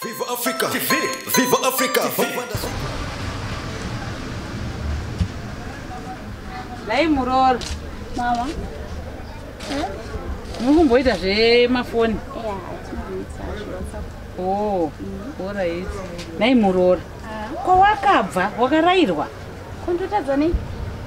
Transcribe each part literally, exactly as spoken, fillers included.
Viva Africa T V, Viva Africa T V. Lai Muror. Mama. Eh? Mukumboita zvemafoni. Yeah, tinoita WhatsApp. Oh, alright. Lai Muror. Kwawakabva wakarayirwa. Kundotadza nei?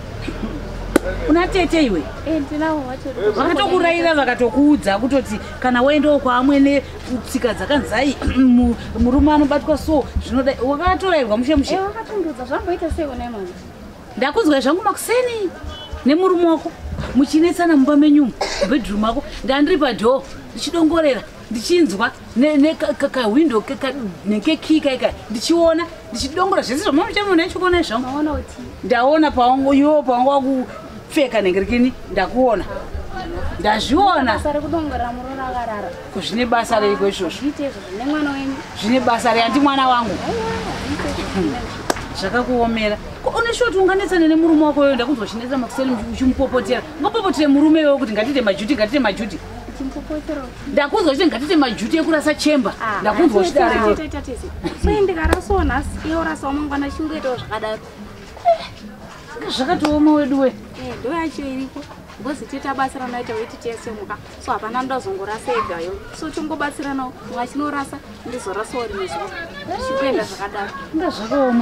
Una tete iwe? Eh, ndinawo wacho. Vakatokurayira vakatokuudza kutoti kana waendawo kwaamwene tsika dzakanzai murume anobatwa so zvinoda wakatorayirwa mushe mushe. Eh, wakatondodza zvamboita sei kuna mama? Ndakunzwa zvangu makuseni nemurume wako muchinetsana mumba menyu bedroom yako ndandiri padhoo ndichidongorera ndichinzwa nekahwindo nekekika ika ndichiona ndichidongora zvese zvamamuchamona ichikuona izvangu. Maona uti. Ndaona pawangu iwo pawangu wakupfeka nengerekini ndakuona ndazviona. Basa rekudongorera Murora akarara. Zvine basa reiko izvozvo? Zvitezo zvine mwana wenyu. Zvine basa reandi mwana wangu. Zvakakuomera. Uneshoti unganetsana nemurume wako yoyo ndakunzwa chinetsa makuseni uchimupopotera. Ngapopotera murume yoyo kuti ngatite majuti ngatite majuti. Chimpopotera. Ndakunzwa kuti ngatite majuti ekurasa chemba. Ndakunzwa kuti ari. So indikarasona iwo rasa mangwana chingoitawo zvakadaro. Zvakatooma wedu we. Eh, ndo yacho iriko. Ngozi tita basa ranoita weiti tesemuka. So hapana ndazongorasa egayo. So tingobatsiranawo mwachinorasa ndizorasawo rimwezuva. Zvichienda zvakadaro. Ndazvakaoma.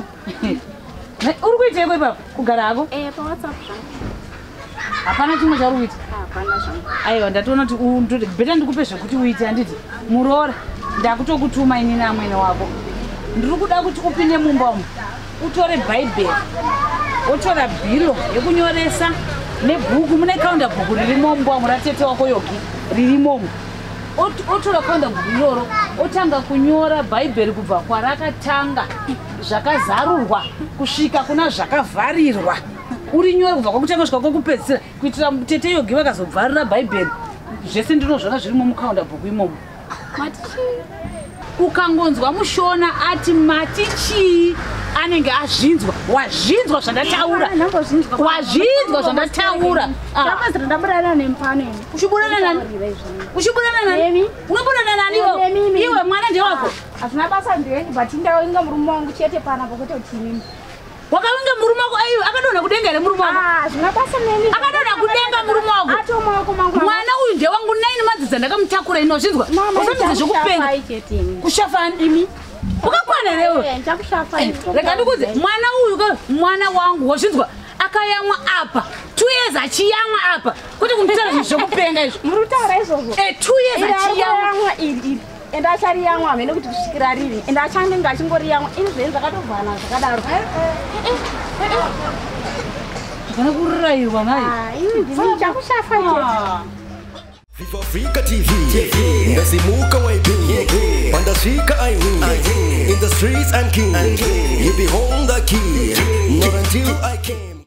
Uri kuiteiko ipapo? Kugara hako? Eh, pa WhatsApp zvangu. Hapana chimwe chauri kuita? Hapana zvangu. Aiwa ndatoona kuti bheta ndikupe zvekuti uite handiti. Murora ndakutokutuma ini namwene wako. Ndiri kuda kuti upinde mumba umu. Utore Bhaibheri. Wotora bhiro yekunyoresa nebhuku mune kaunda bhuku ririmo mumba umu ratete wako yogi ririmo. Otora kaunda bhuku iroro otanga kunyora Bhaibheri kubva kwarakatanga zvakazarurwa kusvika kuna zvakavharirwa. Urinyore kubva kwakutanga kusvika kwakupedzisira kuitira tete yogi vakazobvarira Bhaibheri. Zvese ndinozvona zvirimo mukaunda bhuku imomo. Matichi. Ukangonzwa mushona ati matichi anenge azvinzwa. Wazvinzwa zvandataura. Wazvinzwa zvandataura. Ndamazira ndaburana nempano ini. Uchiburana nani? Uchiburana nani? Unoburana nani iwe? Iwe mwana ndewako. Hazvina basa ndenyu but ndawenga murume wangu chete pana pokuti utini. Wakawenga murume wako aiwe akadona kudenga ere murume wako? Ah, zvina basa neni. Akadona kudenga murume wako. Ato mwako mangu. Mwana uyu ndewangu nine madzidza ndakamutakura inozvinzwa. Usamidza zvekupenga. Kushafani imi. Ukakwana newe. Eh, ndakushafa ini. Reka ndikuze mwana uyu ka mwana wangu wozvinzwa akayamwa apa. two years achiyamwa apa. Kuti kumutara zvekupenga izvo. Murutaura izvozvo. Eh, two years achiyamwa iri iri. Enda achari yamwa amene kuti kusvikira riri. Enda achande ngachingori yamwa. Ini zvenza zvakatovhana zvakadaro. Kana kurayirwa naye. Ah, ini ndini chakushafa chete. Viva Africa T V, ndasimuka waipinga, pandasvika I win, in the streets I'm king, you behold the key, not until I came.